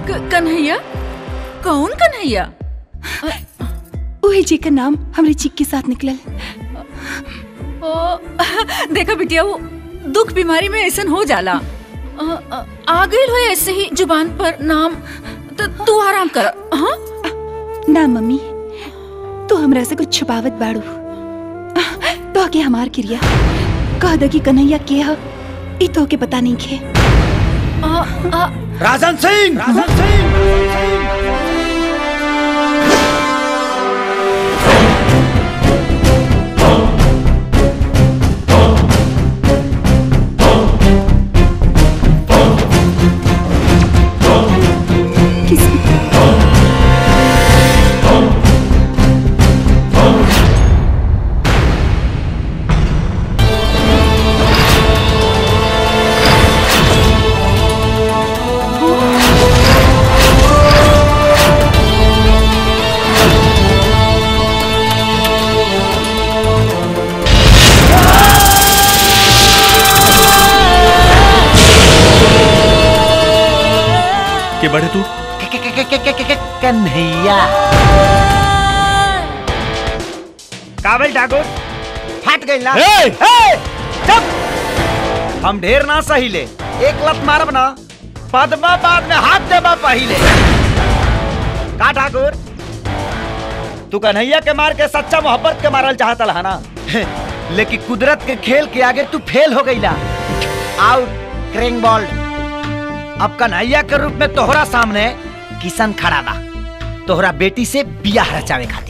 कन्हैया? कौन कन्हैया? वही जी का नाम हमरे चिक के साथ निकलल। देखा बिटिया, वो दुख बीमारी में ऐसा हो जाला। आ गई हो ऐसे ही जुबान पर नाम, तो तू आराम कर। हाँ ना मम्मी, तू हमरा से कुछ छुपावत बाड़ू। तो आगे हमार क्रिया कह दे कि कन्हैया के ह, ई तो के पता नहीं खे। राजन सिंह, राजन सिंह। के बढ़े तू? कन्हैया। काबिल ठाकुर हट गई ना। चुप। हम ढेर ना सहीले, एक लत मारब ना, पदमा बाद में हाथ देबा पहिले। का ठाकुर, तू कन्हैया के मार के सच्चा मोहब्बत के मारल चाहता है ना, लेकिन कुदरत के खेल के आगे तू फेल हो गई ला। आउट क्रिंग बॉल। अब कन्हैया के रूप में तोहरा सामने किशन खड़ा बा, तोहरा बेटी से बियाह रचावे खातिर।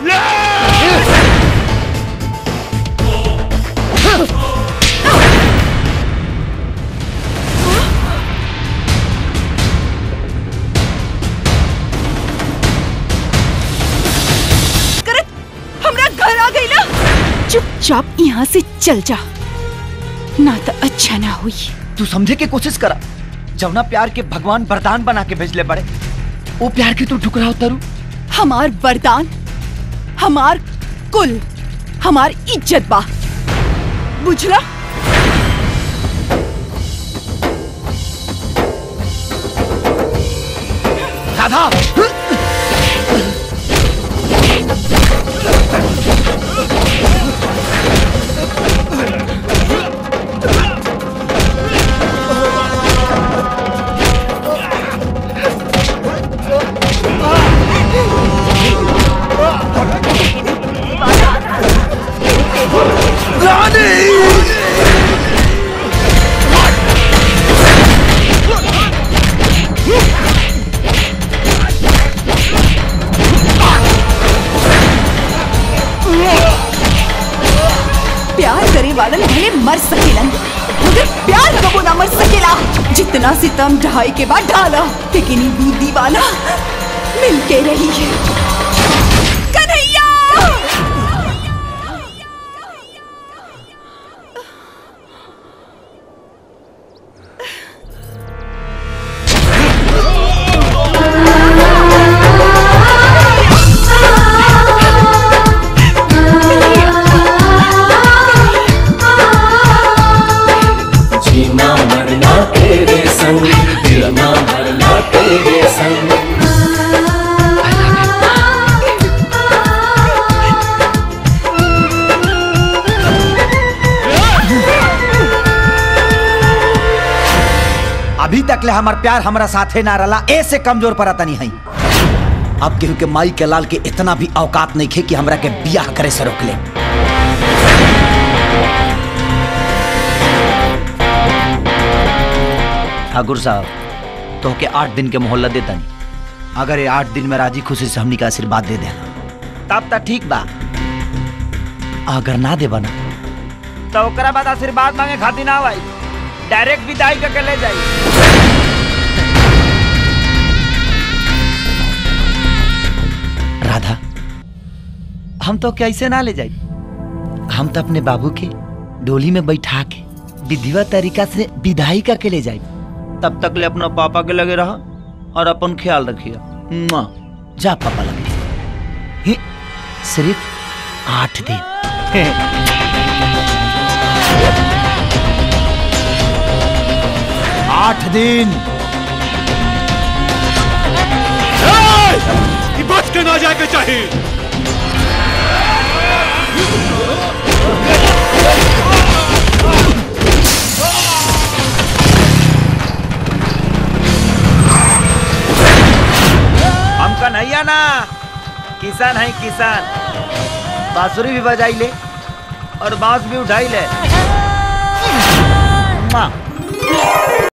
हमरा घर आ गई ना। चुपचाप यहाँ से चल जा, ना तो अच्छा ना हुई। तू समझे की कोशिश करा, जवना प्यार के भगवान वरदान बना के भेजले बड़े, वो प्यार के तू ठुकरा उतरू। हमार वरदान, हमार कुल, हमार इज्जत बा, बुझला? राधा, प्यार करे वालन भले मर सकेलन, मगर प्यार कबो ना मर सकेला। जितना सितम ढाई के बाद ढाला, लेकिन ये बूंदी वाला मिलके रही है। कन्हैया! जीना मरना तेरे संग, गिरना मरना तेरे संग। अभी तक ले हमार प्यार हमारा साथे ना रला, ऐसे कमजोर पड़ता नहीं है। अब केहू के माई के लाल के इतना भी औकात नहीं खे कि हमरा के बियाह करे से रोक ले। ठाकुर साहब, तो के 8 दिन के मोहल्ला देता नहीं, अगर ये 8 दिन में राजी खुशी से हमनी का आशीर्वाद दे देना तब तक ठीक बा। अगर ना दे बना तो ओकरा बाद आशीर्वाद मांगे खातिर ना भाई, डायरेक्ट विदाई करके ले जाई। राधा, हम तो कैसे ना ले जाई, हम तो अपने बाबू के डोली में बैठा के विधिवत तरीका से विदाई करके ले जाई। तब तक ले अपना पापा के लगे रहा और अपन ख्याल रखिए। जा पापा लगे। सिर्फ 8 दिन। 8 दिन। आ जाके चाहिए। हम कन्हैया ना किसान है किसान। बांसुरी भी बजाई ले और बांस भी उठाई ले। माँ